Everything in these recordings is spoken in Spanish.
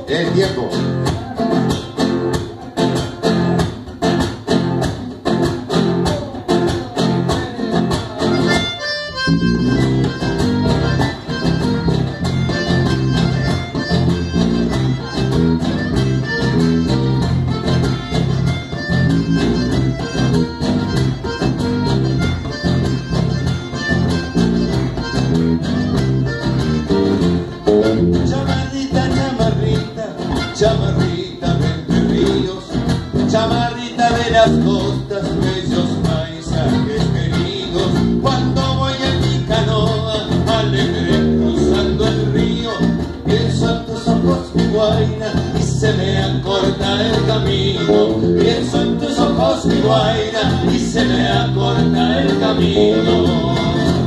El tiempo. Chamarrita de Entre Ríos, chamarrita de las costas, bellos paisajes queridos. Cuando voy en mi canoa, alegre cruzando el río, pienso en tus ojos, mi guaina, y se me acorta el camino. Pienso en tus ojos, mi guaina, y se me acorta el camino.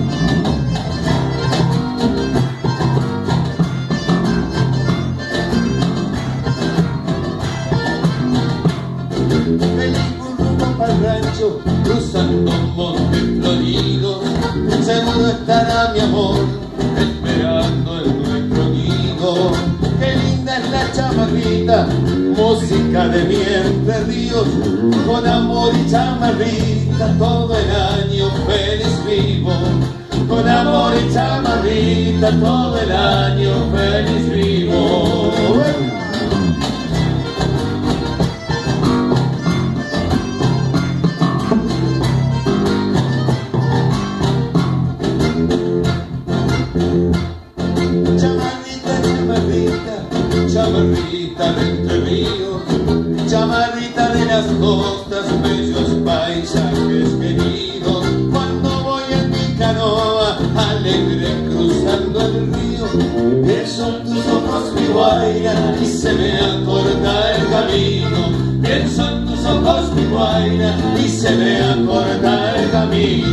Cruzando montes floridos, seguro estará mi amor esperando en nuestro nido. Qué linda es la chamarrita, música de mi Entre Ríos. Con amor y chamarrita todo el año feliz vivo. Con amor y chamarrita todo el año feliz vivo. Chamarrita de Entre Ríos, chamarrita de las costas, bellos paisajes queridos. Cuando voy en mi canoa, alegre cruzando el río, pienso en tus ojos, mi guaina, y se me acorta el camino. Pienso en tus ojos, mi guaina, y se me acorta el camino.